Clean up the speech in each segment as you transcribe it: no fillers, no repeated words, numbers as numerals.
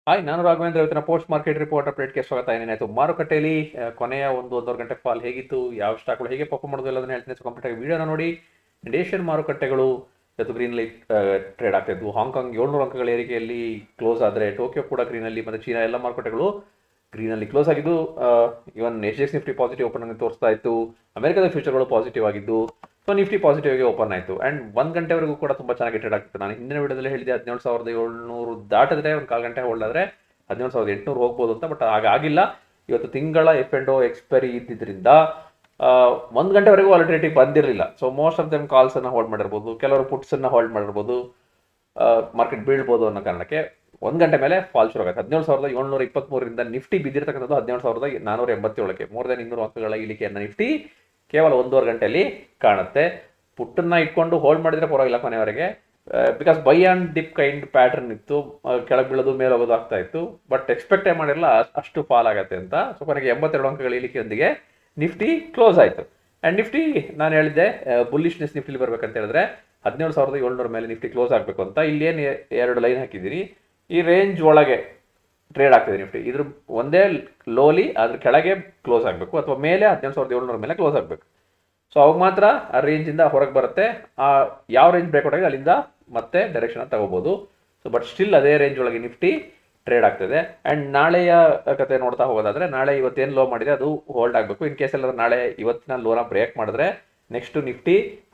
Hi, ನಾನು ರಾಘವೇಂದ್ರ. ಇವತ್ತಿನ post market report ಅಪ್ಡೇಟ್ಗೆ ಸ್ವಾಗತ. ಏನೇನಾಯಿತು ಮಾರುಕಟ್ಟೆಯಲ್ಲಿ ಕೊನೆಯ ಒಂದೂವರೆ ಗಂಟೆ ಫಾಲ್ ಹೇಗಿತ್ತು, ಯಾವ ಸ್ಟಾಕ್ಗಳು ಹೇಗೆ ಪರ್ಫಾರ್ಮ್ ಮಾಡೋದು ಎಲ್ಲದನ್ನ ಹೇಳ್ತೀನಿ. ಸೊ ಕಂಪ್ಲೀಟ್ ಆಗಿ ವಿಡಿಯೋನ ನೋಡಿ. ಏಷ್ಯನ್ ಮಾರುಕಟ್ಟೆಗಳು ಇವತ್ತು ಗ್ರೀನಲ್ಲಿ ಟ್ರೇಡ್ ಆಗ್ತಾ ಇದ್ವು. ಹಾಂಗ್ಕಾಂಗ್ 700 ಅಂಕಗಳ ಏರಿಕೆಯಲ್ಲಿ ಕ್ಲೋಸ್ ಆದರೆ ಟೋಕಿಯೋ ಕೂಡ ಗ್ರೀನಲ್ಲಿ ಮತ್ತು ಚೀನಾ ಎಲ್ಲ ಮಾರುಕಟ್ಟೆಗಳು ಗ್ರೀನಲ್ಲಿ ಕ್ಲೋಸ್ ಆಗಿದ್ದು. ಇವನ್ ಎಚ್ ನಿಫ್ಟಿ ಪಾಸಿಟಿವ್ ಓಪನ್ ಆಗಿ ತೋರಿಸ್ತಾ ಇತ್ತು. ಅಮೆರಿಕದ ಫ್ಯೂಚರ್ಗಳು ಪಾಸಿಟಿವ್ ಆಗಿದ್ದು. ಸೊ ನಿಫ್ಟಿ ಪಾಸಿಟಿವ್ ಆಗಿ ಓಪನ್ ಆಯಿತು. ಆ್ಯಂಡ್ 1 ಗಂಟೆವರೆಗೂ ಕೂಡ ತುಂಬ ಚೆನ್ನಾಗಿ ಟ್ರೇಡ್ ಆಗ್ತಿತ್ತು. ನಾನು ಹಿಂದಿನ ವಿಡಿಯೋದಲ್ಲಿ ಹೇಳಿದೆ 17,700 ದಾಟಿದ್ರೆ ಒಂದು ಕಾಲು ಗಂಟೆ ಹೋಲ್ಡ್ ಆದರೆ 17,800 ಹೋಗ್ಬೋದು ಅಂತ. ಬಟ್ ಆಗಿಲ್ಲ. ಇವತ್ತು ತಿಂಗಳ ಎಫ್&ಓ ಎಕ್ಸ್ಪೈರಿ ಇದ್ದಿದ್ದರಿಂದ 1 ಗಂಟೆವರೆಗೂ ವಾಲಿಡಿಟಿ ಬಂದಿರಲಿಲ್ಲ. ಸೊ ಮೋಸ್ಟ್ ಆಫ್ ದೆಮ್ ಕಾಲ್ಸನ್ನು ಹೋಲ್ಡ್ ಮಾಡಿರ್ಬೋದು, ಕೆಲವರು ಪುಟ್ಸನ್ನು ಹೋಲ್ಡ್ ಮಾಡಿರ್ಬೋದು, ಮಾರ್ಕೆಟ್ ಬೀಳ್ಬೋದು ಅನ್ನೋ ಕಾರಣಕ್ಕೆ 1 ಗಂಟೆ ಮೇಲೆ ಫಾಲ್ ಶುರು ಆಗುತ್ತೆ. 17,723ರಿಂದ ನಿಫ್ಟಿ ಬಿದ್ದಿರ್ತಕ್ಕಂಥದ್ದು 17,487ಕ್ಕೆ. ಮೋರ್ ದೆನ್ 200 ಅಂಕಗಳ ಇಳಿಕೆಯನ್ನು ನಿಫ್ಟಿ ಕೇವಲ 1.5 ಗಂಟೆಯಲ್ಲಿ ಕಾಣುತ್ತೆ. ಪುಟ್ಟನ್ನ ಇಟ್ಕೊಂಡು ಹೋಲ್ಡ್ ಮಾಡಿದ್ರೆ ಪರವಾಗಿಲ್ಲ ಕೊನೆಯವರೆಗೆ, because buy and dip kind pattern ಇತ್ತು. ಕೆಳಗೆ ಬೀಳೋದು ಮೇಲೆ ಹೋಗೋದು ಆಗ್ತಾ ಇತ್ತು. ಬಟ್ ಎಕ್ಸ್ಪೆಕ್ಟೇ ಮಾಡಿರಲ್ಲ ಅಷ್ಟು ಫಾಲ್ ಆಗುತ್ತೆ ಅಂತ. ಸೊ ಕೊನೆಗೆ 82 ಅಂಕಗಳ ಇಳಿಕೆಯೊಂದಿಗೆ ನಿಫ್ಟಿ ಕ್ಲೋಸ್ ಆಯಿತು. ಆ್ಯಂಡ್ ನಿಫ್ಟಿ ನಾನು ಹೇಳಿದ್ದೆ ಬುಲ್ಲಿಶ್ನೆಸ್ ನಿಫ್ಟಿಲಿ ಬರ್ಬೇಕಂತ ಹೇಳಿದ್ರೆ 17,700 ಮೇಲೆ ನಿಫ್ಟಿ ಕ್ಲೋಸ್ ಆಗಬೇಕು ಅಂತ. ಇಲ್ಲೇನು 2 ಲೈನ್ ಹಾಕಿದ್ದೀನಿ. ಈ ರೇಂಜ್ ಒಳಗೆ ಟ್ರೇಡ್ ಆಗ್ತಿದೆ ನಿಫ್ಟಿ. ಇದ್ರ ಒಂದೇ ಲೋಲಿ ಅದ್ರ ಕೆಳಗೆ ಕ್ಲೋಸ್ ಆಗಬೇಕು, ಅಥವಾ ಮೇಲೆ 17,700 ಮೇಲೆ ಕ್ಲೋಸ್ ಆಗಬೇಕು. ಸೊ ಅವಾಗ ಮಾತ್ರ ಆ ರೇಂಜಿಂದ ಹೊರಗೆ ಬರುತ್ತೆ. ಯಾವ ರೇಂಜ್ ಬ್ರೇಕ್ಔಟ್ ಆಗಿದೆ ಅಲ್ಲಿಂದ ಮತ್ತೆ ಡೈರೆಕ್ಷನ್ ತಗೋಬಹುದು. ಸೊ ಬಟ್ ಸ್ಟಿಲ್ ಅದೇ ರೇಂಜ್ ಒಳಗೆ ನಿಫ್ಟಿ ಟ್ರೇಡ್ ಆಗ್ತಿದೆ. ಆ್ಯಂಡ್ ನಾಳೆಯ ಕತೆ ನೋಡ್ತಾ ಹೋಗೋದಾದ್ರೆ, ನಾಳೆ ಇವತ್ತೇನು ಲೋ ಮಾಡಿದೆ ಅದು ಹೋಲ್ಡ್ ಆಗಬೇಕು. ಇನ್ ಕೇಸ್ ಎಲ್ಲ ನಾಳೆ ಇವತ್ತಿನ ಲೋನ ಬ್ರೇಕ್ ಮಾಡಿದ್ರೆ ನೆಕ್ಸ್ಟ್ ನಿಫ್ಟಿ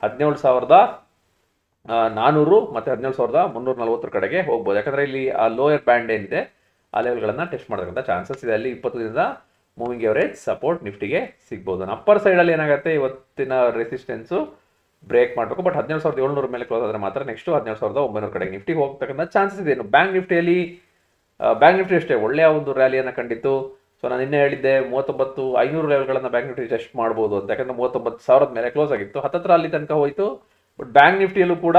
17,400 ಮತ್ತು 17,340 ಕಡೆಗೆ ಹೋಗ್ಬೋದು. ಯಾಕಂದರೆ ಇಲ್ಲಿ ಆ ಲೋಯರ್ ಬ್ಯಾಂಡ್ ಏನಿದೆ ಆ ಲೆವೆಲ್ಗಳನ್ನು ಟೆಸ್ಟ್ ಮಾಡೋದಂತ ಚಾನ್ಸಸ್ ಇದೆ. ಅಲ್ಲಿ 20 ದಿನದ ಮೂವಿಂಗ್ ಎವರೇಜ್ ಸಪೋರ್ಟ್ ನಿಫ್ಟಿಗೆ ಸಿಗ್ಬೋದು. ಅಪ್ಪರ್ ಸೈಡಲ್ಲಿ ಏನಾಗುತ್ತೆ, ಇವತ್ತಿನ ರೆಸಿಸ್ಟೆನ್ಸು ಬ್ರೇಕ್ ಮಾಡಬೇಕು. ಬಟ್ 17,700 ಮೇಲೆ ಕ್ಲೋಸ್ ಆದರೆ ಮಾತ್ರ ನೆಕ್ಸ್ಟ್ 17,900 ಕಡೆಗೆ ನಿಫ್ಟಿ ಹೋಗ್ತಕ್ಕಂಥ ಚಾನ್ಸಸ್ ಇದೆ. ಇನ್ನು ಬ್ಯಾಂಕ್ ನಿಫ್ಟಿ ಅಷ್ಟೇ ಒಳ್ಳೆಯ ಒಂದು ರ್ಯಾಲಿಯನ್ನು ಕಂಡಿತ್ತು. ಸೊ ನಾನು ನಿನ್ನೆ ಹೇಳಿದ್ದೆ 39,500 ಲೆವೆಲ್ಗಳನ್ನು ಬ್ಯಾಂಕ್ ನಿಫ್ಟಿ ಟೆಸ್ಟ್ ಮಾಡ್ಬೋದು ಅಂತ. ಯಾಕಂದರೆ 39,000 ಮೇಲೆ ಕ್ಲೋಸ್ ಆಗಿತ್ತು. ಹತ್ತತ್ರ ಅಲ್ಲಿ ತನಕ ಹೋಯಿತು. ಬಟ್ ಬ್ಯಾಂಕ್ ನಿಫ್ಟಿಯಲ್ಲೂ ಕೂಡ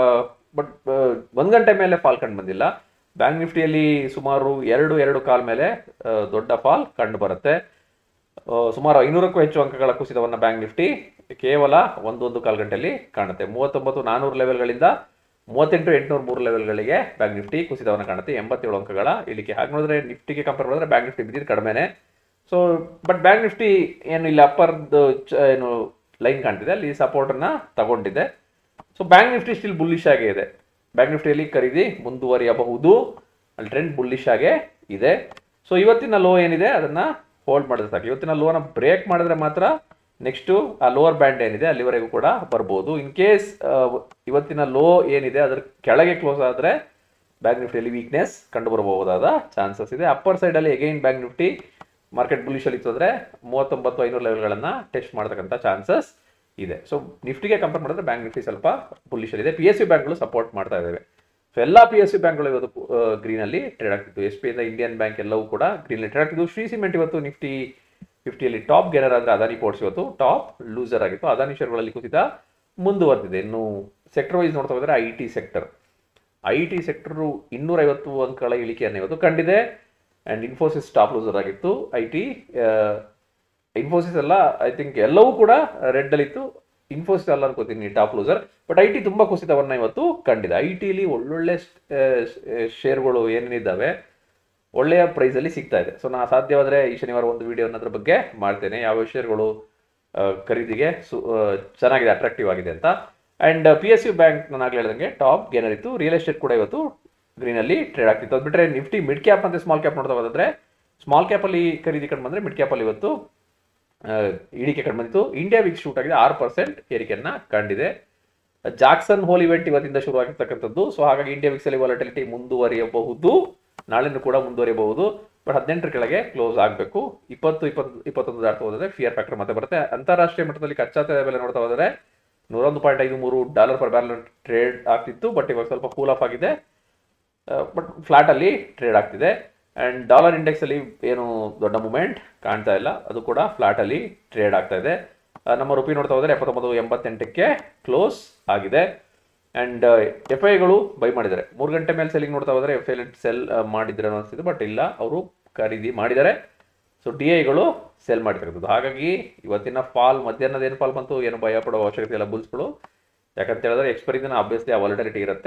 1 ಗಂಟೆ ಮೇಲೆ ಫಾಲ್ ಕಂಡು ಬಂದಿಲ್ಲ. ಬ್ಯಾಂಕ್ ನಿಫ್ಟಿಯಲ್ಲಿ ಸುಮಾರು 2 ಕಾಲ್ ಮೇಲೆ ದೊಡ್ಡ ಫಾಲ್ ಕಂಡು ಬರುತ್ತೆ. ಸುಮಾರು 500ಕ್ಕೂ ಹೆಚ್ಚು ಅಂಕಗಳ ಕುಸಿತವನ್ನು ಬ್ಯಾಂಕ್ ನಿಫ್ಟಿ ಕೇವಲ 1 ಕಾಲ್ ಗಂಟೆಯಲ್ಲಿ ಕಾಣುತ್ತೆ. 39,400 ಲೆವೆಲ್ಗಳಿಂದ 38,803 ಲೆವೆಲ್ಗಳಿಗೆ ಬ್ಯಾಂಕ್ ನಿಫ್ಟಿ ಕುಸಿತವನ್ನು ಕಾಣುತ್ತೆ. 87 ಅಂಕಗಳ ಇಳಿಕೆ. ಹಾಗೆ ನೋಡಿದ್ರೆ ನಿಫ್ಟಿಗೆ ಕಂಪೇರ್ ಮಾಡಿದ್ರೆ ಬ್ಯಾಂಕ್ ನಿಫ್ಟಿ ಬಿದ್ದಿದ್ದು ಕಡಿಮೆನೆ. ಸೊ ಬಟ್ ಬ್ಯಾಂಕ್ ನಿಫ್ಟಿ ಏನು ಇಲ್ಲಿ ಅಪ್ಪರ್ದು ಏನು ಲೈನ್ ಕಾಣ್ತಿದೆ ಅಲ್ಲಿ ಸಪೋರ್ಟನ್ನು ತಗೊಂಡಿದೆ. So bank Nifty still bullish ಆಗೇ ಇದೆ. ಬ್ಯಾಂಕ್ ನಿಫ್ಟಿಯಲ್ಲಿ ಖರೀದಿ ಮುಂದುವರಿಯಬಹುದು. ಅಲ್ಲಿ ಟ್ರೆಂಡ್ ಬುಲ್ಲಿಶ್ ಆಗೇ ಇದೆ. ಸೊ ಇವತ್ತಿನ ಲೋ ಏನಿದೆ ಅದನ್ನು ಹೋಲ್ಡ್ ಮಾಡಿದ್ರೆ ಸಾಕು. ಇವತ್ತಿನ ಲೋನ ಬ್ರೇಕ್ ಮಾಡಿದ್ರೆ ಮಾತ್ರ ನೆಕ್ಸ್ಟು ಆ ಲೋವರ್ ಬ್ಯಾಂಡ್ ಏನಿದೆ ಅಲ್ಲಿವರೆಗೂ ಕೂಡ ಬರ್ಬೋದು. ಇನ್ ಕೇಸ್ ಇವತ್ತಿನ ಲೋ ಏನಿದೆ ಅದರ ಕೆಳಗೆ ಕ್ಲೋಸ್ ಆದರೆ ಬ್ಯಾಂಕ್ ನಿಫ್ಟಿಯಲ್ಲಿ ವೀಕ್ನೆಸ್ ಕಂಡು ಬರಬಹುದಾದ ಚಾನ್ಸಸ್ ಇದೆ. ಅಪ್ಪರ್ ಸೈಡಲ್ಲಿ ಅಗೈನ್ ಬ್ಯಾಂಕ್ ನಿಫ್ಟಿ ಮಾರ್ಕೆಟ್ ಬುಲ್ಲಿಶಲ್ಲಿ ಇತ್ತು ಅಂದರೆ 39,500 ಲೆವೆಲ್ಗಳನ್ನು ಟೆಸ್ಟ್ ಮಾಡ್ತಕ್ಕಂಥ ಚಾನ್ಸಸ್ ಇದೆ. ಸೊ ನಿಫ್ಟಿಗೆ ಕಂಪೇರ್ ಮಾಡಿದ್ರೆ ಬ್ಯಾಂಕ್ ನಿಫ್ಟಿ ಸ್ವಲ್ಪ ಬುಲ್ಲಿಶಲ್ಲಿದೆ. PSU ಬ್ಯಾಂಕ್ಗಳು ಸಪೋರ್ಟ್ ಮಾಡ್ತಾ ಇದ್ದಾವೆ. ಸೊ ಎಲ್ಲ PSU ಬ್ಯಾಂಕ್ಗಳು ಇವತ್ತು ಗ್ರೀನಲ್ಲಿ ಟ್ರೇಡ್ ಆಗ್ತಿತ್ತು. SBI ಇಂದ ಇಂಡಿಯನ್ ಬ್ಯಾಂಕ್ ಎಲ್ಲವೂ ಕೂಡ ಗ್ರೀನಲ್ಲಿ ಟ್ರೇಡ್ ಆಗ್ತಿದ್ದು. ಶ್ರೀ ಸಿಮೆಂಟ್ ಇವತ್ತು ನಿಫ್ಟಿ 50ಯಲ್ಲಿ ಟಾಪ್ ಗೆನರ್ ಆದರೆ ಅದಾನಿ ಪೋರ್ಟ್ಸ್ ಇವತ್ತು ಟಾಪ್ ಲೂಸರ್ ಆಗಿತ್ತು. ಅದಾನಿ ಶೇರ್ಗಳಲ್ಲಿ ಕುಸಿತ ಮುಂದುವರೆದಿದೆ. ಇನ್ನು ಸೆಕ್ಟರ್ ವೈಸ್ ನೋಡ್ತಾ ಹೋದರೆ IT ಸೆಕ್ಟರು 250 ಅಂಕಗಳ ಇಳಿಕೆಯನ್ನು ಇವತ್ತು ಕಂಡಿದೆ. ಆ್ಯಂಡ್ ಇನ್ಫೋಸಿಸ್ ಟಾಪ್ ಲೂಸರ್ ಆಗಿತ್ತು. ಇನ್ಫೋಸಿಸ್ ಎಲ್ಲ ಐ ಥಿಂಕ್ ಎಲ್ಲವೂ ಕೂಡ ರೆಡ್ಡಲ್ಲಿತ್ತು. ಇನ್ಫೋಸಿಸ್ ಅಲ್ಲ ಅನ್ಕೋತೀನಿ ಟಾಪ್ ಲೂಸರ್. ಬಟ್ IT ತುಂಬ ಕುಸಿತವನ್ನು ಇವತ್ತು ಕಂಡಿದೆ. ITಲಿ ಒಳ್ಳೊಳ್ಳೆ ಶೇರ್ಗಳು ಏನೇನಿದ್ದಾವೆ ಒಳ್ಳೆಯ ಪ್ರೈಸಲ್ಲಿ ಸಿಗ್ತಾ ಇದೆ. ಸೊ ನಾನು ಸಾಧ್ಯವಾದರೆ ಈ ಶನಿವಾರ ಒಂದು ವಿಡಿಯೋ ಅನ್ನೋದ್ರ ಬಗ್ಗೆ ಮಾಡ್ತೇನೆ, ಯಾವ ಶೇರ್ಗಳು ಖರೀದಿಗೆ ಚೆನ್ನಾಗಿದೆ, ಅಟ್ರಾಕ್ಟಿವ್ ಆಗಿದೆ ಅಂತ. ಆ್ಯಂಡ್ PSU ಬ್ಯಾಂಕ್ ನಾನು ಆಗಲೇ ಹೇಳಿದಂಗೆ ಟಾಪ್ ಗೇನರ್ ಇತ್ತು. ರಿಯಲ್ ಎಸ್ಟೇಟ್ ಕೂಡ ಇವತ್ತು ಗ್ರೀನಲ್ಲಿ ಟ್ರೇಡ್ ಆಗ್ತಿತ್ತು. ಅದು ಬಿಟ್ಟರೆ ನಿಫ್ಟಿ ಮಿಡ್ ಕ್ಯಾಪ್ ಮತ್ತು ಸ್ಮಾಲ್ ಕ್ಯಾಪ್ ನೋಡ್ತಾ ಹೋದರೆ ಸ್ಮಾಲ್ ಕ್ಯಾಪಲ್ಲಿ ಖರೀದಿ ಕಂಡು ಬಂದರೆ ಮಿಡ್ ಕ್ಯಾಪಲ್ಲಿ ಇವತ್ತು ಇಳಿಕೆ ಕಂಡು ಬಂದಿತ್ತು. ಇಂಡಿಯಾ ವಿಕ್ಸ್ ಶೂಟ್ ಆಗಿದೆ, 6% ಏರಿಕೆಯನ್ನು ಕಂಡಿದೆ. ಜಾಕ್ಸನ್ ಹೋಲ್ ಇವೆಂಟ್ ಇವತ್ತಿಂದ ಶುರು ಆಗಿರ್ತಕ್ಕಂಥದ್ದು. ಸೊ ಹಾಗಾಗಿ ಇಂಡಿಯಾ ವಿಕ್ಸಲ್ಲಿ ವಾಲಟಿಲಿಟಿ ಮುಂದುವರಿಯಬಹುದು, ನಾಳೆನೂ ಕೂಡ ಮುಂದುವರಿಯಬಹುದು. ಬಟ್ 18 ಕೆಳಗೆ ಕ್ಲೋಸ್ ಆಗಬೇಕು. 20-21 ದಾಟ್ತಾ ಹೋದರೆ ಫಿಯರ್ ಫ್ಯಾಕ್ಟರ್ ಮತ್ತೆ ಬರುತ್ತೆ. ಅಂತಾರಾಷ್ಟ್ರೀಯ ಮಟ್ಟದಲ್ಲಿ ಕಚ್ಚಾ ತೈಲ ಬೆಲೆ ನೋಡ್ತಾ ಹೋದರೆ $101.53 per ಬ್ಯಾರಲ್ ಟ್ರೇಡ್ ಆಗ್ತಿತ್ತು. ಬಟ್ ಇವಾಗ ಸ್ವಲ್ಪ ಕೂಲ್ ಆಫ್ ಆಗಿದೆ. ಬಟ್ ಫ್ಲಾಟಲ್ಲಿ ಟ್ರೇಡ್ ಆಗ್ತಿದೆ. ಆ್ಯಂಡ್ ಡಾಲರ್ ಇಂಡೆಕ್ಸಲ್ಲಿ ಏನು ದೊಡ್ಡ ಮೂಮೆಂಟ್ ಕಾಣ್ತಾ ಇಲ್ಲ, ಅದು ಕೂಡ ಫ್ಲಾಟಲ್ಲಿ ಟ್ರೇಡ್ ಆಗ್ತಾ ಇದೆ. ನಮ್ಮ ರುಪಿ ನೋಡ್ತಾ ಹೋದರೆ 79.88ಕ್ಕೆ ಕ್ಲೋಸ್ ಆಗಿದೆ. ಆ್ಯಂಡ್ FIಗಳು ಬೈ ಮಾಡಿದ್ದಾರೆ. 3 ಗಂಟೆ ಮೇಲೆ ಸೆಲ್ಲಿಂಗ್ ನೋಡ್ತಾ ಹೋದರೆ FI ಸೆಲ್ ಮಾಡಿದ್ರೆ ಅನಿಸ್ತಿದೆ. ಬಟ್ ಇಲ್ಲ, ಅವರು ಖರೀದಿ ಮಾಡಿದ್ದಾರೆ. ಸೊ DIಗಳು ಸೆಲ್ ಮಾಡಿರ್ತಕ್ಕಂಥದ್ದು. ಹಾಗಾಗಿ ಇವತ್ತಿನ ಫಾಲ್ ಮಧ್ಯಾಹ್ನದ ಏನು ಫಾಲ್ ಬಂತು ಏನು ಭಯ ಪಡೋ ಅವಶ್ಯಕತೆ ಇಲ್ಲ ಬುಲ್ಸ್ಗಳು. ಯಾಕಂತ ಹೇಳಿದ್ರೆ ಎಕ್ಸ್ಪೈರಿ ದಿನ ಆಬ್ವಿಯಸ್ಲಿ ಆ ವಾಲಟಿಲಿಟಿ ಇರುತ್ತೆ.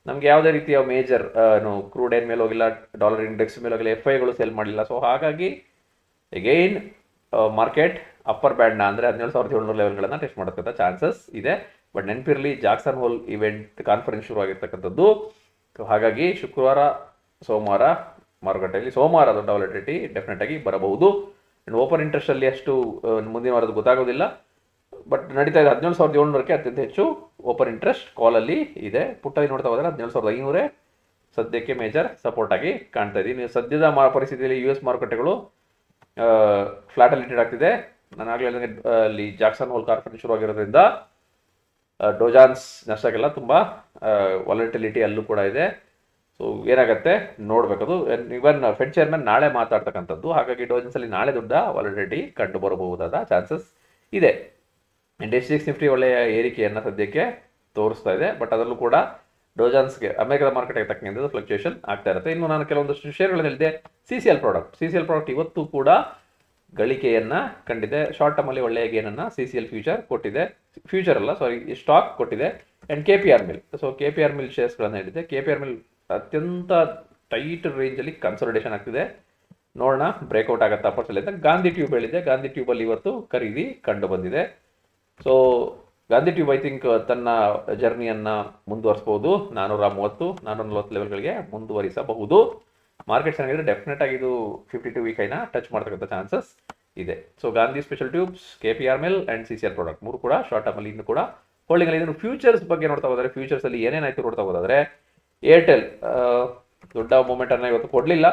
ನಮಗೆ ಯಾವುದೇ ರೀತಿಯ ಮೇಜರ್ ಕ್ರೂಡ್ ಏನ್ ಮೇಲೆ ಹೋಗಿಲ್ಲ, ಡಾಲರ್ ಇಂಡೆಕ್ಸ್ ಮೇಲೆ ಹೋಗಿಲ್ಲ, FI ಸೆಲ್ ಮಾಡಿಲ್ಲ. ಸೊ ಹಾಗಾಗಿ ಅಗೈನ್ ಮಾರ್ಕೆಟ್ ಅಪ್ಪರ್ ಬ್ಯಾಂಡ್ನ ಅಂದರೆ 17,700 ಲೆವೆಲ್ಗಳನ್ನು ಟೆಸ್ಟ್ ಮಾಡೋದಕ್ಕೆ ಚಾನ್ಸಸ್ ಇದೆ. ಬಟ್ ನೆನಪಿರಲಿ, ಜಾಕ್ಸನ್ ಹೋಲ್ ಇವೆಂಟ್ ಕಾನ್ಫರೆನ್ಸ್ ಶುರು ಆಗಿರ್ತಕ್ಕಂಥದ್ದು. ಸೊ ಹಾಗಾಗಿ ಶುಕ್ರವಾರ ಸೋಮವಾರ ಮಾರುಕಟ್ಟೆಯಲ್ಲಿ ಸೋಮವಾರ ದೊಡ್ಡ ವಾಲಟಿಲಿಟಿ ಡೆಫಿನೆಟ್ ಆಗಿ ಬರಬಹುದು. ಆ್ಯಂಡ್ ಓಪನ್ ಇಂಟ್ರೆಸ್ಟ್ ಅಲ್ಲಿ ಅಷ್ಟು ಮುಂದಿನ ವಾರದ ಗೊತ್ತಾಗೋದಿಲ್ಲ. ಬಟ್ ನಡೀತಾ ಇದೆ 17,700ಕ್ಕೆ ಅತ್ಯಂತ ಹೆಚ್ಚು ಓಪನ್ ಇಂಟ್ರೆಸ್ಟ್ ಕಾಲಲ್ಲಿ ಇದೆ. ಪುಟ್ಟಲ್ಲಿ ನೋಡ್ತಾ ಹೋದರೆ 17,500 ಸದ್ಯಕ್ಕೆ ಮೇಜರ್ ಸಪೋರ್ಟ್ ಆಗಿ ಕಾಣ್ತಾ ಇದ್ದೀನಿ. ಸದ್ಯದ ಪರಿಸ್ಥಿತಿಯಲ್ಲಿ US ಮಾರುಕಟ್ಟೆಗಳು ಫ್ಲಾಟಲ್ಲಿ ಟ್ರೇಡ್ ಆಗ್ತಿದೆ. ನಾನು ಆಗಲೇ ಹೇಳಿದಂಗೆ ಅಲ್ಲಿ ಜಾಕ್ಸನ್ ಹೋಲ್ ಕಾನ್ಫರೆನ್ಸ್ ಶುರು ಆಗಿರೋದ್ರಿಂದ ಡೋಜಾನ್ಸ್ ನಷ್ಟಕ್ಕೆಲ್ಲ ತುಂಬ ವಾಲಟಿಲಿಟಿ ಅಲ್ಲೂ ಕೂಡ ಇದೆ. ಸೊ ಏನಾಗುತ್ತೆ ನೋಡಬೇಕದು. ಇವನ್ ಫೆಡ್ ಚೇರ್ಮನ್ ನಾಳೆ ಮಾತಾಡ್ತಕ್ಕಂಥದ್ದು, ಹಾಗಾಗಿ ಡೋಜನ್ಸಲ್ಲಿ ನಾಳೆ ದೊಡ್ಡ ವಾಲಟಿಲಿಟಿ ಕಂಡು ಬರಬಹುದಾದ ಚಾನ್ಸಸ್ ಇದೆ. ಆ್ಯಂಡ್ SGX ನಿಫ್ಟಿ ಒಳ್ಳೆಯ ಏರಿಕೆಯನ್ನು ಸದ್ಯಕ್ಕೆ ತೋರಿಸ್ತಾ ಇದೆ. ಬಟ್ ಅದರಲ್ಲೂ ಕೂಡ ಡೋಜಾನ್ಸ್ಗೆ ಅಮೆರಿಕದ ಮಾರ್ಕೆಟ್ಗೆ ತಕ್ಕಂಥದ್ದು ಫ್ಲಕ್ಚುಯೇಷನ್ ಆಗ್ತಾ ಇರುತ್ತೆ. ಇನ್ನು ನಾನು ಕೆಲವೊಂದಷ್ಟು ಶೇರ್ಗಳನ್ನು ಹೇಳಿದೆ. CCL ಪ್ರಾಡಕ್ಟ್ ಇವತ್ತು ಕೂಡ ಗಳಿಕೆಯನ್ನು ಕಂಡಿದೆ. ಶಾರ್ಟ್ ಟರ್ಮಲ್ಲಿ ಒಳ್ಳೆಯ ಗೇನನ್ನು CCL ಫ್ಯೂಚರ್ ಅಲ್ಲ ಸ್ಟಾಕ್ ಕೊಟ್ಟಿದೆ. And KPR Mill. So KPR Mill ಶೇರ್ಸ್ಗಳನ್ನು ಹೇಳಿದೆ. KPR ಮಿಲ್ ಅತ್ಯಂತ ಟೈಟ್ ರೇಂಜಲ್ಲಿ ಕನ್ಸಾಲಿಡೇಷನ್ ಆಗ್ತಿದೆ. ನೋಡೋಣ ಬ್ರೇಕ್ಔಟ್ ಆಗುತ್ತೆ ಅಪ್ಪರ್ಸಲ್ಲಿ ಅಂತ. ಗಾಂಧಿ ಟ್ಯೂಬ್ ಹೇಳಿದೆ. ಗಾಂಧಿ ಟ್ಯೂಬಲ್ಲಿ ಇವತ್ತು ಖರೀದಿ ಕಂಡು ಬಂದಿದೆ. So Gandhi Tube I think ತನ್ನ ಜರ್ನಿಯನ್ನು ಮುಂದುವರಿಸಬಹುದು. 430 440 ಲೆವೆಲ್ಗಳಿಗೆ ಮುಂದುವರಿಸಬಹುದು. ಮಾರ್ಕೆಟ್ ಚೆನ್ನಾಗಿದ್ರೆ ಡೆಫಿನೆಟ್ ಆಗಿ ಇದು 52 ವೀಕ್ ಐನ ಟಚ್ ಮಾಡ್ತಕ್ಕಂಥ ಚಾನ್ಸಸ್ ಇದೆ. So Gandhi Special Tubes, KPR Mill and CCL product ಮೂರು ಕೂಡ ಶಾರ್ಟ್ ಟರ್ಮಲ್ಲಿ ಇನ್ನು ಕೂಡ ಹೋಲ್ಡಿಂಗ್ ಅಲ್ಲಿ. ಫ್ಯೂಚರ್ಸ್ ಬಗ್ಗೆ ನೋಡ್ತಾ ಹೋದರೆ ಫ್ಯೂಚರ್ಸಲ್ಲಿ ಏನೇನಾಯ್ತು ನೋಡ್ತಾ ಹೋದಾದರೆ ಏರ್ಟೆಲ್ ದೊಡ್ಡ ಮೂಮೆಂಟನ್ನು ಇವತ್ತು ಕೊಡಲಿಲ್ಲ.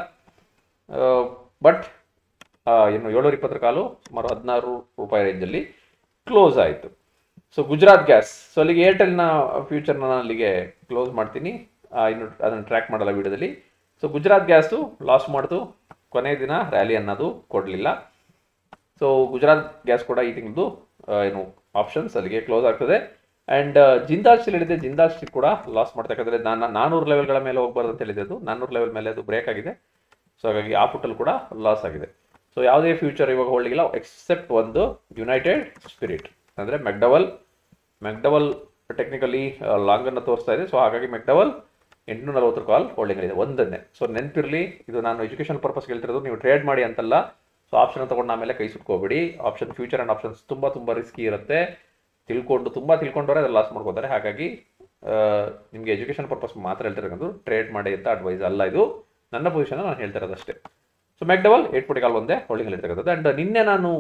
ಬಟ್ ಇನ್ನು 720 ಕಾಲು ಸುಮಾರು 16 ರೂಪಾಯಿ ರೇಂಜಲ್ಲಿ ಕ್ಲೋಸ್ ಆಯಿತು. ಸೊ ಗುಜರಾತ್ ಗ್ಯಾಸ್, ಸೊ ಅಲ್ಲಿಗೆ ಏರ್ಟೆಲ್ನ ಫ್ಯೂಚರ್ನ ನಾನು ಅಲ್ಲಿಗೆ ಕ್ಲೋಸ್ ಮಾಡ್ತೀನಿ. ಇನ್ನು ಅದನ್ನು ಟ್ರ್ಯಾಕ್ ಮಾಡಲ್ಲ ವಿಡಿಯೋದಲ್ಲಿ. ಸೊ ಗುಜರಾತ್ ಗ್ಯಾಸು ಲಾಸ್ ಮಾಡ್ತು, ಕೊನೆಯ ದಿನ ರ್ಯಾಲಿ ಅನ್ನೋದು ಕೊಡಲಿಲ್ಲ. ಸೊ ಗುಜರಾತ್ ಗ್ಯಾಸ್ ಕೂಡ ಈ ತಿಂಗಳದು ಏನು ಆಪ್ಷನ್ಸ್ ಅಲ್ಲಿಗೆ ಕ್ಲೋಸ್ ಆಗ್ತದೆ. ಆ್ಯಂಡ್ ಜಿಂದಾಲ್ ಸ್ಟೀಲ್ ಹೇಳಿದೆ. ಜಿಂದಾಲ್ ಸ್ಟೀಲ್ ಕೂಡ ಲಾಸ್ ಮಾಡ್ತಕ್ಕಂಥದ್ದು. ನಾನು 400 ಲೆವೆಲ್ಗಳ ಮೇಲೆ ಹೋಗ್ಬಾರ್ದು ಅಂತ ಹೇಳಿದ್ದು. 400 ಲೆವೆಲ್ ಮೇಲೆ ಅದು ಬ್ರೇಕ್ ಆಗಿದೆ. ಸೊ ಹಾಗಾಗಿ ಆ ಪುಟ್ಟಲ್ಲಿ ಕೂಡ ಲಾಸ್ ಆಗಿದೆ. ಸೊ ಯಾವುದೇ ಫ್ಯೂಚರ್ ಇವಾಗ ಹೋಲ್ಡಿಂಗಿಲ್ಲ ಎಕ್ಸೆಪ್ಟ್ ಒಂದು ಯುನೈಟೆಡ್ ಸ್ಪಿರಿಟ್, ಅಂದರೆ ಮೆಕ್ಡವಲ್ ಟೆಕ್ನಿಕಲಿ ಲಾಂಗನ್ನು ತೋರಿಸ್ತಾ ಇದೆ. ಸೊ ಹಾಗಾಗಿ ಮೆಕ್ಡವಲ್ 840 ಕಾಲ್ ಹೋಲ್ಡಿಂಗಲ್ಲಿದೆ ಒಂದನ್ನೇ. ಸೊ ನೆನಪಿರಲಿ, ಇದು ನಾನು ಎಜುಕೇಷನ್ ಪರ್ಪಸ್ ಹೇಳ್ತಿರೋದು, ನೀವು ಟ್ರೇಡ್ ಮಾಡಿ ಅಂತಲ್ಲ. ಸೊ ಆಪ್ಷನ್ ತೊಗೊಂಡು ಆಮೇಲೆ ಕೈ ಸುಟ್ಕೋಬೇಡಿ. ಆಪ್ಷನ್ ಫ್ಯೂಚರ್ ಆ್ಯಂಡ್ ಆಪ್ಷನ್ಸ್ ತುಂಬ ರಿಸ್ಕಿ ಇರುತ್ತೆ. ತಿಳ್ಕೊಂಡವರೆ ಅದು ಲಾಸ್ ಮಾಡ್ಕೋತಾರೆ. ಹಾಗಾಗಿ ನಿಮಗೆ ಎಜುಕೇಷನ್ ಪರ್ಪಸ್ ಮಾತ್ರ ಹೇಳ್ತಿರೋದು, ಟ್ರೇಡ್ ಮಾಡಿ ಅಂತ ಅಡ್ವೈಸ್ ಅಲ್ಲ. ಇದು ನನ್ನ ಪೊಸಿಷನ್ ನಾನು ಹೇಳ್ತಿರೋದಷ್ಟೇ. ಸೊ ಮೆಕ್ಡವಲ್ 840 ಕಾಲ್ ಒಂದೇ ಹೋಲ್ಡಿಂಗ್ ಇರ್ತಕ್ಕಂಥದ್ದು. ಆ್ಯಂಡ್ ನಿನ್ನೆ ನಾನು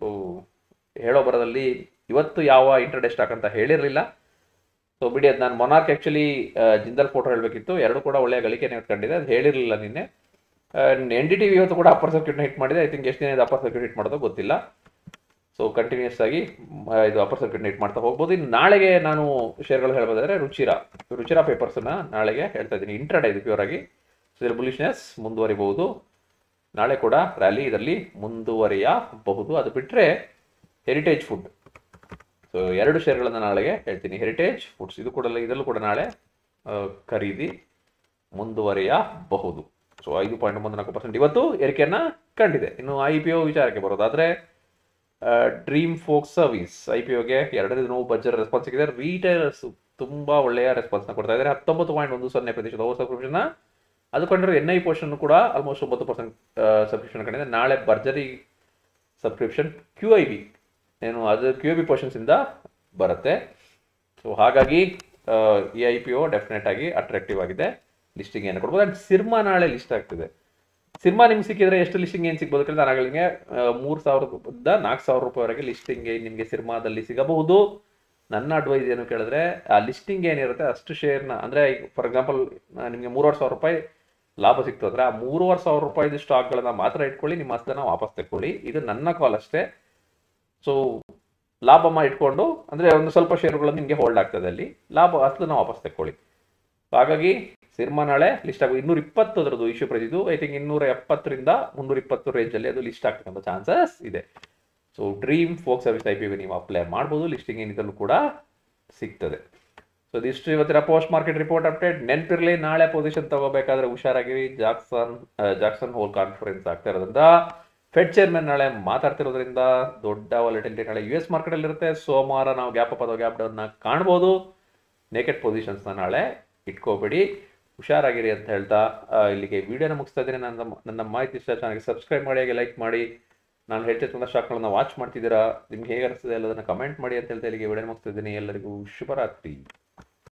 ಹೇಳೋ ಬರೋದಲ್ಲಿ ಇವತ್ತು ಯಾವ ಇಂಟ್ರಾಡೇ ಸ್ಟಾಕ್ ಅಂತ ಹೇಳಿರಲಿಲ್ಲ. ಸೊ ಬಿಡಿ, ಅದು ನಾನು ಮೊನಾರ್ಕ್ ಆ್ಯಕ್ಚುಲಿ ಜಿಂದಾಲ್ ಫೋಟೋ ಹೇಳಬೇಕಿತ್ತು. ಎರಡು ಕೂಡ ಒಳ್ಳೆಯ ಗಳಿಕೆನೇ ಕಂಡಿದೆ, ಅದು ಹೇಳಿರಲಿಲ್ಲ ನಿನ್ನೆ. NDTV ಇವತ್ತು ಕೂಡ ಅಪ್ಪರ್ ಸರ್ಕ್ಯೂಟ್ನ ಹಿಟ್ ಮಾಡಿದೆ. ಐ ಥಿಂಕ್ ಎಷ್ಟು ದಿನ ಅಪ್ಪರ್ ಸರ್ಕ್ಯೂಟ್ ಹಿಟ್ ಮಾಡೋದು ಗೊತ್ತಿಲ್ಲ. ಸೊ ಕಂಟಿನ್ಯೂಸ್ ಆಗಿ ಇದು ಅಪ್ಪರ್ ಸರ್ಕ್ಯೂಟ್ನ ಹಿಟ್ ಮಾಡ್ತಾ ಹೋಗ್ಬೋದು. ಇನ್ನು ನಾಳೆಗೆ ನಾನು ಶೇರ್ಗಳು ಹೇಳ್ಬೋದಾದ್ರೆ ರುಚಿರಾ ಪೇಪರ್ಸನ್ನ ನಾಳೆಗೆ ಹೇಳ್ತಾ ಇದ್ದೀನಿ. ಇಂಟ್ರಾಡೇ ಇದು ಪ್ಯೂರ್ ಆಗಿ. ಸೊ ಇದರ ಬುಲಿಶ್ನೆಸ್ ಮುಂದುವರಿಬಹುದು. ನಾಳೆ ಕೂಡ ರ್ಯಾಲಿ ಇದರಲ್ಲಿ ಮುಂದುವರಿಯಬಹುದು. ಅದು ಬಿಟ್ಟರೆ ಹೆರಿಟೇಜ್ ಫುಡ್, ಸೊ 2 ಶೇರ್ಗಳನ್ನು ನಾಳೆಗೆ ಹೇಳ್ತೀನಿ. ಹೆರಿಟೇಜ್ ಫುಡ್ಸ್ ಇದರಲ್ಲೂ ಕೂಡ ನಾಳೆ ಖರೀದಿ ಮುಂದುವರಿಯಬಹುದು. ಸೊ 5.14% ಇವತ್ತು ಏರಿಕೆಯನ್ನು ಕಂಡಿದೆ. ಇನ್ನು IPO ವಿಚಾರಕ್ಕೆ ಬರೋದಾದರೆ ಡ್ರೀಮ್ ಫೋಕ್ ಸರ್ವಿಸ್ IPOಗೆ 2ನೇ ದಿನವೂ ಭರ್ಜರಿ ರೆಸ್ಪಾನ್ಸ್ ಸಿಕ್ಕಿದೆ. ರೀಟೇಲರ್ಸ್ ತುಂಬ ಒಳ್ಳೆಯ ರೆಸ್ಪಾನ್ಸ್ನ ಕೊಡ್ತಾ ಇದ್ದಾರೆ. 19.10% ಓವರ್ ಸಬ್ಸ್ಕ್ರಿಪ್ಷನ್ನ ಅದು ಕಂಡ್ರೆ NI ಪೋರ್ಷನ್ ಕೂಡ ಆಲ್ಮೋಸ್ಟ್ 9% ಸಬ್ಸ್ಕ್ರಿಪ್ಷನ್ ಕಂಡಿದೆ. ನಾಳೆ ಭರ್ಜರಿ ಸಬ್ಸ್ಕ್ರಿಪ್ಷನ್ QIB ಏನು ಅದು QIB ಪೋರ್ಷನ್ಸಿಂದ ಬರುತ್ತೆ. ಸೊ ಹಾಗಾಗಿ ಈ IPO ಡೆಫಿನೆಟ್ ಆಗಿ ಅಟ್ರಾಕ್ಟಿವ್ ಆಗಿದೆ. ಲಿಸ್ಟಿಂಗ್ ಏನು ಕೊಡ್ಬೋದು. ಆ್ಯಂಡ್ ಸಿರ್ಮಾ ನಾಳೆ ಲಿಸ್ಟ್ ಆಗ್ತಿದೆ. ಸಿರ್ಮಾ ನಿಮ್ಗೆ ಸಿಕ್ಕಿದ್ರೆ ಎಷ್ಟು ಲಿಸ್ಟಿಂಗ್ ಏನು ಸಿಗ್ಬೋದು ಕೇಳಿದ್ರೆ ನಾನು ಆಗಲಿಗೆ 3,000ರಿಂದ 4,000 ರೂಪಾಯಿವರೆಗೆ ಲಿಸ್ಟಿಂಗ್ ನಿಮಗೆ ಸಿರ್ಮಾದಲ್ಲಿ ಸಿಗಬಹುದು. ನನ್ನ ಅಡ್ವೈಸ್ ಏನು ಕೇಳಿದ್ರೆ ಆ ಲಿಸ್ಟಿಂಗ್ ಏನಿರುತ್ತೆ ಅಷ್ಟು ಶೇರ್ನ, ಅಂದರೆ ಫಾರ್ ಎಕ್ಸಾಂಪಲ್ ನಿಮಗೆ 3,500 ರೂಪಾಯಿ ಲಾಭ ಸಿಕ್ತು ಅಂದರೆ ಆ 3,500 ರೂಪಾಯಿದು ಸ್ಟಾಕ್ಗಳನ್ನ ಮಾತ್ರ ಇಟ್ಕೊಳ್ಳಿ, ನಿಮ್ಮ ಅಷ್ಟನ್ನ ವಾಪಸ್ ತೆಕ್ಕೊಳ್ಳಿ. ಇದು ನನ್ನ ಕಾಲ್ ಅಷ್ಟೇ. ಸೊ ಲಾಭಮ್ಮ ಇಟ್ಕೊಂಡು ಅಂದರೆ ಒಂದು ಸ್ವಲ್ಪ ಶೇರುಗಳನ್ನು ನಿಮಗೆ ಹೋಲ್ಡ್ ಆಗ್ತದೆ, ಅಲ್ಲಿ ಲಾಭ ಅಷ್ಟನ್ನ ವಾಪಸ್ ತೆಕ್ಕೊಳ್ಳಿ. ಹಾಗಾಗಿ ಸಿರ್ಮಾ ನಾಳೆ ಲಿಸ್ಟ್ ಆಗೋದು. 220 ಅದರದ್ದು ಇಶ್ಯೂ ಪ್ರೈಸ್ ಇದು. ಐ ಥಿಂಕ್ 270ರಿಂದ 320 ರೇಂಜಲ್ಲಿ ಅದು ಲಿಸ್ಟ್ ಆಗ್ತಕ್ಕಂಥ ಚಾನ್ಸಸ್ ಇದೆ. ಸೊ ಡ್ರೀಮ್ ಫೋಕ್ ಸರ್ವಿಸ್ IPOಗೆ ನೀವು ಅಪ್ಲೈ ಮಾಡ್ಬೋದು. ಲಿಸ್ಟಿಂಗ್ ಏನಿದಲ್ಲೂ ಕೂಡ ಸಿಗ್ತದೆ. ಸೊ ಇದಿಷ್ಟು ಇವತ್ತಿನ ಪೋಸ್ಟ್ ಮಾರ್ಕೆಟ್ ರಿಪೋರ್ಟ್ ಅಪ್ಡೇಟ್. ನೆನಪಿರಲಿ, ನಾಳೆ ಪೊಸಿಷನ್ ತಗೋಬೇಕಾದ್ರೆ ಹುಷಾರಾಗಿರಿ. ಜಾಕ್ಸನ್ ಹೋಲ್ ಕಾನ್ಫರೆನ್ಸ್ ಆಗ್ತಾ ಇರೋದ್ರಿಂದ, ಫೆಡ್ ಚೇರ್ಮನ್ ನಾಳೆ ಮಾತಾಡ್ತಿರೋದ್ರಿಂದ ದೊಡ್ಡ ವಾಲಟಿಲಿಟಿ ನಾಳೆ US ಮಾರ್ಕೆಟಲ್ಲಿ ಇರುತ್ತೆ. ಸೋಮವಾರ ನಾವು ಗ್ಯಾಪ್ ಅಪ್ ಅಥವಾ ಗ್ಯಾಪ್ ಡೌನ್ನ ಕಾಣ್ಬೋದು. ನೇಕೆಡ್ ಪೊಸಿಷನ್ಸ್ನ ನಾಳೆ ಇಟ್ಕೋಬೇಡಿ, ಹುಷಾರಾಗಿರಿ ಅಂತ ಹೇಳ್ತಾ ಇಲ್ಲಿಗೆ ವಿಡಿಯೋನ ಮುಗಿಸ್ತಾ ಇದ್ದೀನಿ. ನನ್ನ ಮಾಹಿತಿ ಇಷ್ಟ ಚಾನಲ್ಗೆ ಸಬ್ಸ್ಕ್ರೈಬ್ ಮಾಡಿ, ಹಾಗೆ ಲೈಕ್ ಮಾಡಿ. ನಾನು ಹೇಳ್ತಿರ್ತಕ್ಕಂಥ ಸ್ಟಾಕ್ಗಳನ್ನ ವಾಚ್ ಮಾಡ್ತಿದ್ದೀರಾ, ನಿಮ್ಗೆ ಹೇಗೆ ಅನಿಸ್ತದೆ ಎಲ್ಲದನ್ನು ಕಮೆಂಟ್ ಮಾಡಿ ಅಂತ ಹೇಳ್ತಾ ಇಲ್ಲಿಗೆ ವಿಡಿಯೋನ ಮುಗಿಸ್ತಾ ಇದ್ದೀನಿ. ಎಲ್ಲರಿಗೂ ಶುಭರಾತ್ರಿ.